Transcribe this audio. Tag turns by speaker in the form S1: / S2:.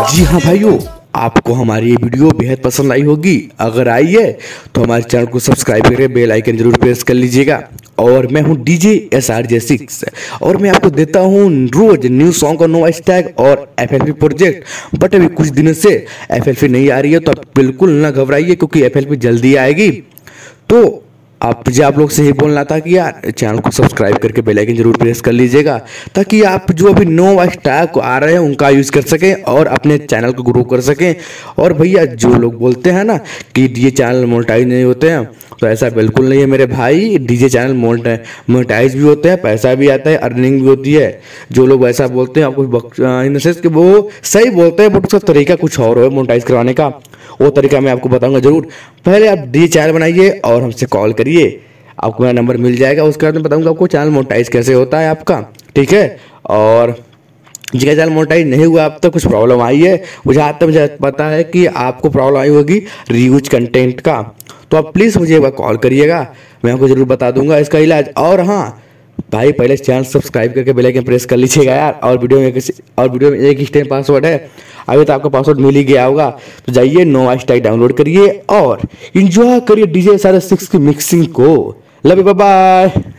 S1: जी हाँ भाइयों, आपको हमारी ये वीडियो बेहद पसंद आई होगी। अगर आई है तो हमारे चैनल को सब्सक्राइब करके बेल आइकन जरूर प्रेस कर लीजिएगा। और मैं हूँ डीजे SRJ6 और मैं आपको देता हूँ रोज न्यू सॉन्ग का नो टैग और FLP प्रोजेक्ट। बट अभी कुछ दिनों से FLP नहीं आ रही है, तो आप बिल्कुल ना घबराइए क्योंकि FLP जल्दी आएगी। तो आप लोग से ही बोलना था कि यार चैनल को सब्सक्राइब करके बेल आइकन जरूर प्रेस कर लीजिएगा, ताकि आप जो अभी नो स्टॉक आ रहे हैं उनका यूज़ कर सकें और अपने चैनल को ग्रो कर सकें। और भैया जो लोग बोलते हैं ना कि ये चैनल मोनेटाइज नहीं होते हैं, तो ऐसा बिल्कुल नहीं है मेरे भाई। डीजे चैनल मोनेटाइज भी होते हैं, पैसा भी आता है, अर्निंग भी होती है। जो लोग ऐसा बोलते हैं आपको इन सेंस कि वो सही बोलते हैं, बट उसका तरीका कुछ और है मोनेटाइज करवाने का। वो तरीका मैं आपको बताऊंगा जरूर। पहले आप डीजे चैनल बनाइए और हमसे कॉल करिए, आपको मेरा नंबर मिल जाएगा। उसके बाद मैं बताऊंगा आपको चैनल मोनेटाइज कैसे होता है आपका, ठीक है। और जिसका चैनल मोनेटाइज नहीं हुआ अब तक कुछ प्रॉब्लम आई है, मुझे पता है कि आपको प्रॉब्लम आई होगी रीयूज कंटेंट का, तो आप प्लीज़ मुझे एक बार कॉल करिएगा, मैं आपको जरूर बता दूंगा इसका इलाज। और हाँ भाई, पहले चैनल सब्सक्राइब करके बेल आइकन प्रेस कर लीजिएगा यार। और वीडियो में एक स्टेम पासवर्ड है, अभी तो आपका पासवर्ड मिल ही गया होगा। तो जाइए नो स्टैक डाउनलोड करिए और इंजॉय करिए डीजे SRJ6 की मिक्सिंग को। Love you, bye bye.